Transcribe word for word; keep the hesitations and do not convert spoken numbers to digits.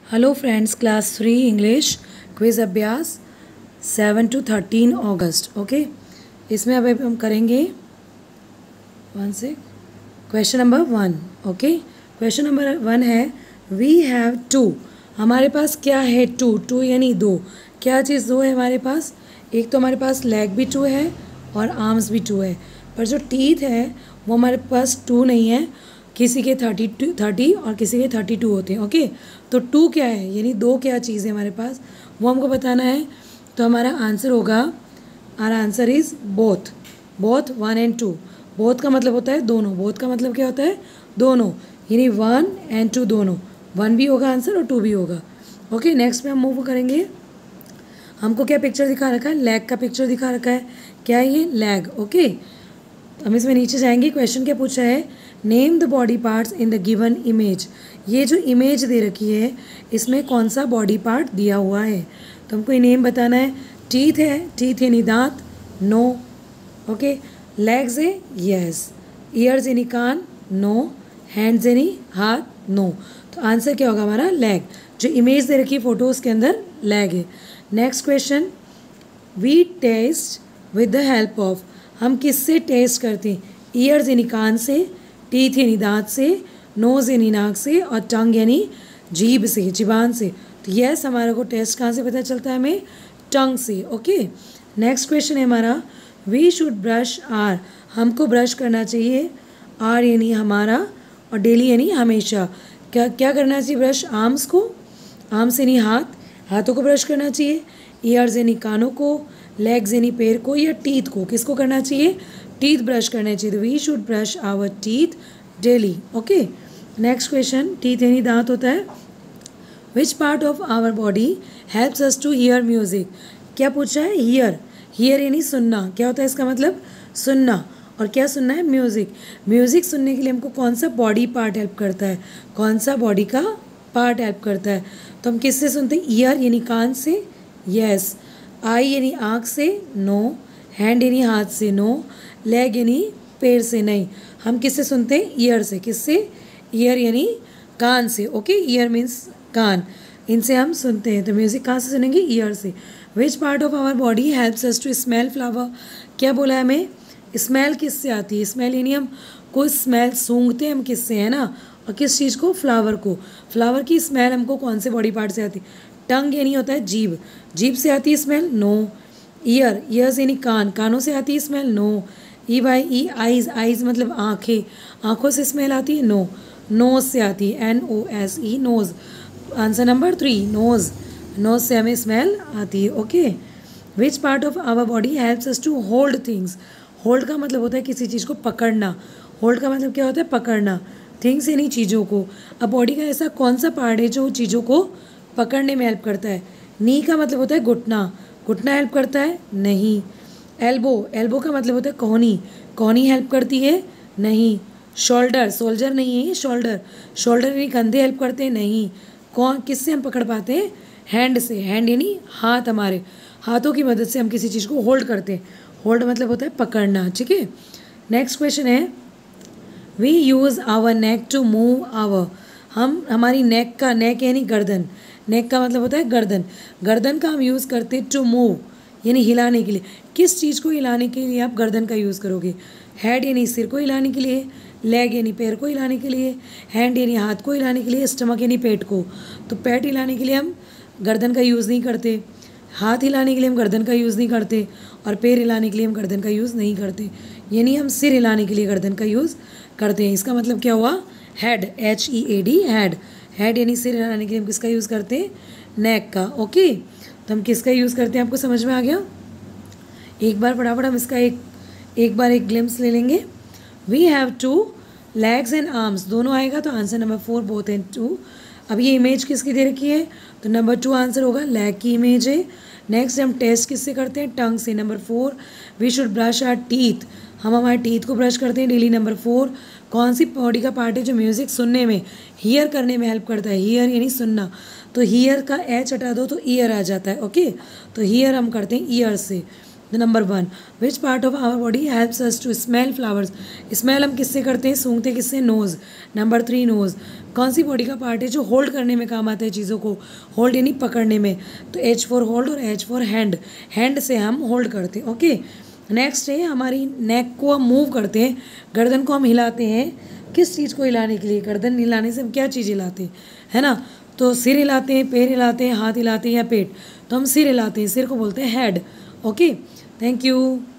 Hello friends, class three English quiz अभ्यास seven two thirteen August. Okay, इसमें अब हम करेंगे वन से question number one. Okay, question number one है वी हैव टू। हमारे पास क्या है? टू। टू यानी दो। क्या चीज़ दो है हमारे पास? एक तो हमारे पास लेग भी टू है और आर्म्स भी टू है, पर जो टीथ है वो हमारे पास टू नहीं है। किसी के थर्टी टू थर्टी और किसी के थर्टी टू होते हैं। ओके, तो टू क्या है यानी दो क्या चीज़ है हमारे पास, वो हमको बताना है। तो हमारा आंसर होगा, हमारा answer is both. Both one and two. Both का मतलब होता है दोनों। बोथ का मतलब क्या होता है? दोनों, यानी वन एंड टू दोनों। वन भी होगा आंसर और टू भी होगा। ओके, नेक्स्ट में हम मूव करेंगे। हमको क्या पिक्चर दिखा रखा है? लेग का पिक्चर दिखा रखा है। क्या है ये? लेग। ओके, हम इसमें नीचे जाएंगे। क्वेश्चन क्या पूछा है? Name the body parts in the given image. ये जो इमेज दे रखी है इसमें कौन सा बॉडी पार्ट दिया हुआ है? तो हमको ये नेम बताना है। टीथ है, टीथ यानी दांत, नो। ओके, लेग्स है, यस। ईयर्स यानी कान, नो। हैंड्स यानी हाथ, नो। तो आंसर क्या होगा हमारा? लेग। जो इमेज दे रखी है फोटोज़ के अंदर, लेग है। Next question, we test with the help of. हम किससे टेस्ट करते हैं? ईयर्स यानी कान से, टीथ यानी दांत से, नोज़ यानी नाक से, और टंग यानी जीभ से, जीबान से। तो यस, हमारे को टेस्ट कहाँ से पता चलता है? हमें टंग से। ओके, नेक्स्ट क्वेश्चन है हमारा, वी शुड ब्रश आर। हमको ब्रश करना चाहिए। आर यानी हमारा और डेली यानी हमेशा। क्या क्या करना चाहिए? ब्रश आर्म्स को, आर्म्स यानी हाथ, हाथों को ब्रश करना चाहिए। ईयर्स यानी कानों को, लेग्स यानी पैर को, या टीथ को। किसको करना चाहिए? टीथ ब्रश करना चाहिए। तो we should brush our teeth daily. Okay, next question, teeth यानी दांत होता है। Which part of our body helps us to hear music. क्या पूछा है? हियर। हियर यानी सुनना। क्या होता है इसका मतलब? सुनना। और क्या सुनना है? म्यूज़िक। म्यूज़िक सुनने के लिए हमको कौन सा बॉडी पार्ट हेल्प करता है? कौन सा बॉडी का पार्ट हेल्प करता है? तो हम किससे सुनते हैं? ईयर यानी कान से, यस। आई यानी आँख से, नो। हैंड यानी हाथ से, नो। लेग यानी पैर से, नहीं। हम किससे सुनते हैं? ईयर से। किससे? ईयर यानी कान से। ओके, ईयर मीन्स कान, इनसे हम सुनते हैं। तो म्यूज़िक कहाँ से सुनेंगे? ईयर से। Which part of our body helps us to smell flower. क्या बोला है हमें? स्मेल किससे आती है? स्मेल यानी हम कोई स्मेल सूंघते हैं हम किससे, है ना? और किस चीज़ को? फ्लावर को। फ्लावर की स्मेल हमको कौन से बॉडी पार्ट से आती है? टंग यानी होता है जीभ, जीभ से आती है स्मेल, नो। ईयर, ईयर्स यानी कान, कानों से आती है smell, no. E Y E eyes, eyes मतलब आँखें, आँखों से स्मेल आती है, नो। नोज़ से आती है, N O S E, nose. Answer number three, nose. Nose से हमें स्मेल आती है। Okay, which part of our body helps us to hold things. Hold का मतलब होता है किसी चीज़ को पकड़ना। होल्ड का मतलब क्या होता है? पकड़ना। थिंग्स यानी चीज़ों को। अब बॉडी का ऐसा कौन सा पार्ट है जो चीज़ों को पकड़ने में हेल्प करता है? नी का मतलब होता है घुटना। घुटना हेल्प करता है? नहीं। एल्बो, एल्बो का मतलब होता है कोहनी। कोहनी हेल्प करती है? नहीं। शोल्डर, सोल्जर नहीं है ये, शोल्डर। शोल्डर यानी कंधे हेल्प करते हैं? नहीं। कौन, किससे हम पकड़ पाते हैं? हैंड से। हैंड यानी हाथ, हमारे हाथों की मदद से हम किसी चीज़ को होल्ड करते हैं। होल्ड मतलब होता है पकड़ना। ठीक है, नेक्स्ट क्वेश्चन है, we use our neck to move our. हम हमारी नेक का, नेक यानी गर्दन, नेक का मतलब होता है गर्दन। गर्दन का हम यूज़ करते हैं टू मूव यानी हिलाने के लिए। किस चीज़ को हिलाने के लिए आप गर्दन का यूज़ करोगे? हेड यानी सिर को हिलाने के लिए, लेग यानी पैर को हिलाने के लिए, हैंड यानी हाथ को हिलाने के लिए, स्टमक यानी पेट को। तो पेट हिलाने के लिए हम गर्दन का यूज़ नहीं करते, हाथ हिलाने के लिए हम गर्दन का यूज़ नहीं करते, और पैर हिलाने के लिए हम गर्दन का यूज़ नहीं करते। यानी हम सिर हिलाने के लिए गर्दन का यूज़ करते हैं। इसका मतलब क्या हुआ? Head, H E A D, head. Head यानी सिर हिलाने के लिए हम किसका यूज़ करते हैं? नेक का। ओके, तो हम किसका यूज़ करते हैं? आपको समझ में आ गया? एक बार फटाफट हम इसका एक एक बार एक ग्लिम्स ले लेंगे। We have two legs and arms, दोनों आएगा तो answer number four, both and two. अब ये इमेज किसकी दे रखी है? तो नंबर टू आंसर होगा, लेग की इमेज है। नेक्स्ट हम टेस्ट किससे करते हैं? टंग से। Number four, we should brush our teeth. हम हमारे टीथ को ब्रश करते हैं डेली। नंबर फोर, कौन सी बॉडी का पार्ट है जो म्यूज़िक सुनने में, हियर करने में हेल्प करता है? हियर यानी सुनना। तो हियर का एच हटा दो तो ईयर आ जाता है। ओके, तो हियर हम करते हैं ईयर से। The number one, which part of our body helps us to smell flowers, smell हम किससे करते हैं, सूंघते किससे, नोज़। नंबर थ्री नोज़, कौन सी बॉडी का पार्ट है जो होल्ड करने में काम आता है, चीज़ों को होल्ड यानी पकड़ने में, तो एच फॉर होल्ड और एच फॉर हैंड, हैंड से हम होल्ड करते हैं। ओके, नेक्स्ट है हमारी नेक को हम मूव करते हैं, गर्दन को हम हिलाते हैं, किस चीज़ को हिलाने के लिए, गर्दन हिलाने से हम क्या चीज़ हिलाते हैं, है ना, तो सिर हिलाते हैं, पैर हिलाते हैं, हाथ हिलाते हैं या पेट, तो हम सिर हिलाते हैं, सिर को बोलते हैं हेड। Okay, thank you.